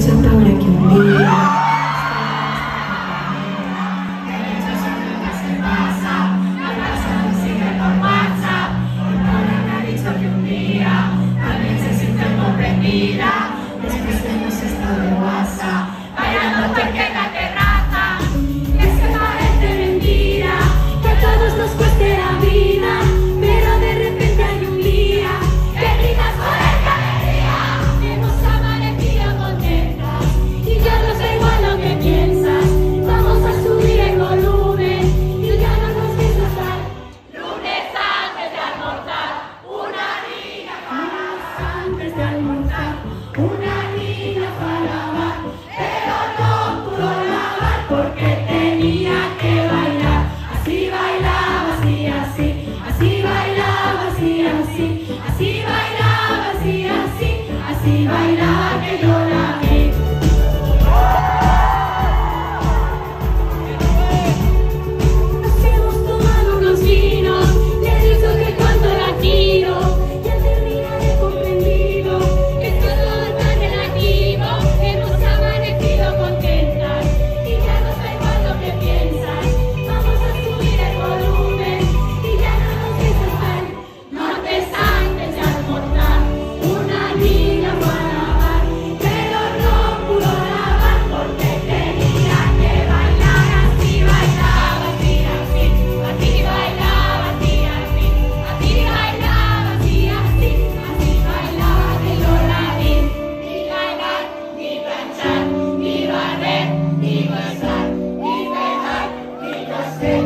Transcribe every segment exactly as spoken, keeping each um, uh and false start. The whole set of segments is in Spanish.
pensando ahora que un día después hemos estado de WhatsApp bailando porque la terraza. Es que parece mentira que a todos nos cueste la vida, pero de repente hay un día que gritas con esta alegría. Hemos amanecido contentas y ya no sé igual lo que piensas. Vamos a subir el volumen y ya no nos piensas dar. Lunes antes de almorzar, una harina para antes de almorzar. Una harina para lavar, pero no pudo lavar porque tenía que bailar. Así bailaba, así, así, así bailaba, así, así, así bailaba, así, así, así bailaba que yo la vi. Nos hemos tomado unos vinos, le he dicho que cuando la quiero, y al terminar he comprendido que todo hemos amanecido contentas y ya no sé igual lo que piensas. Vamos a subir el volumen y ya no nos dejes ver. Martes antes de almorzar, una harina para lavar, pero no pudo lavar porque tenía que bailar. Así bailaba, así, así, así bailaba, así, así, así bailaba, así, así, así bailaba que yo la vi. Ni bailar, ni planchar, ni barrer, ni gozar, ni pegar, ni coser.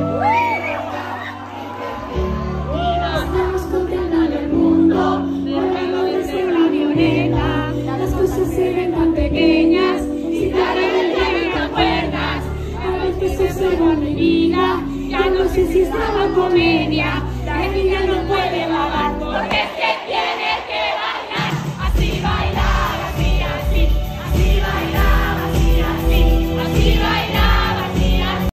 Estamos contemplando el mundo, volando desde una avioneta. Las cosas se ven tan pequeñas, si tarde del tren te acuerdas. A veces observo mi vida, ya no sé si estaba comedia. La